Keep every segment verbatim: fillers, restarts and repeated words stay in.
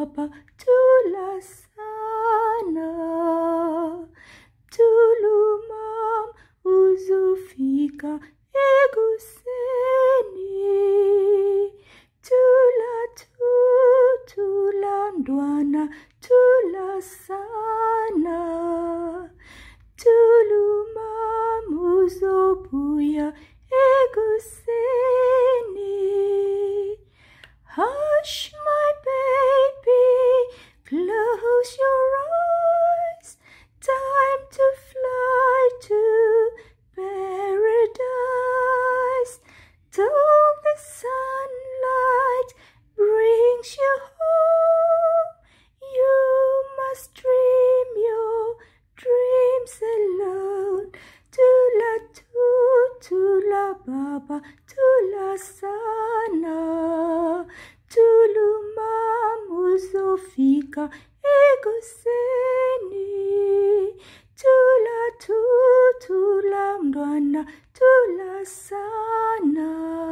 baba, tula sana. Tulu mam uzufika eguseni. Tula tu, tula ndwana, tula sana. Tulu mam uzobuya eguseni. Hush, my baby, close your eyes. Time to fly to paradise. Till the sunlight brings you home, you must dream your dreams alone. Tula tu, tula baba, tula sana. Tulu mam uzofika eguseni. Tula tu, tula mdwana, tula sana.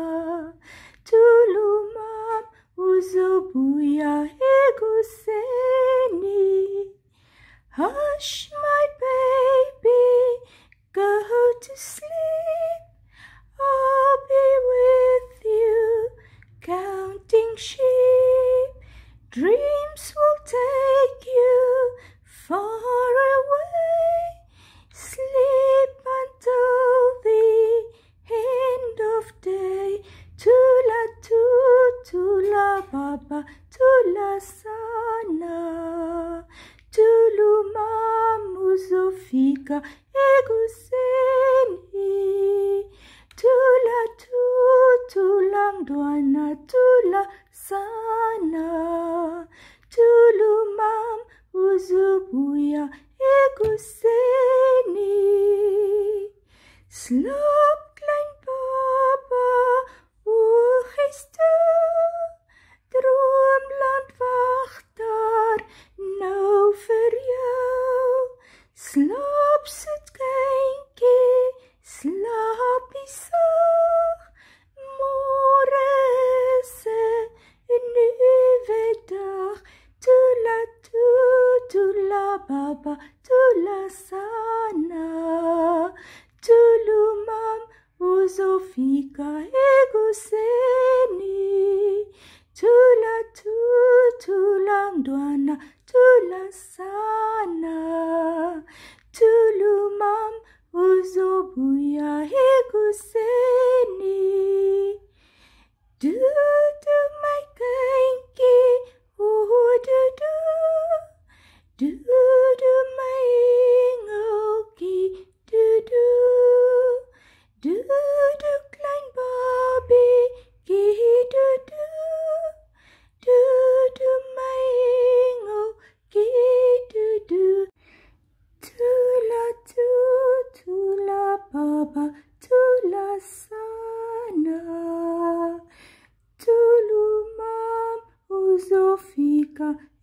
Tulu mam uzobuya eguseni. Hush, my baby, go to sleep. I'll be with you, counting sheep. Dreams will take you far away. Sleep until the end of day. Tula tu, tula baba, tula sana. Tulu mam uzofika eguseni. Tula tu, tula mdwana, tula sana. Tulu mam uzubuya eguseni. Slaap klein baba, oog is toe. Droomland wag daar nou vir jou. Slaap soet kindjie, slaapie sag. Môre is 'n nuwe dag. Tula tu, tula baba, tula sana. Tulu mam uzofika eguseni. Tula tu, tula mdwana, tula sana. Tulu mam uzobuya eguseni. Do do my kindjie, oh do do. Do do my engeltjie, do do. Do do klein babiekie, do do. Do do my engeltjie, do do. Tula tu, tula baba, tula sana. Tulu mam uzofika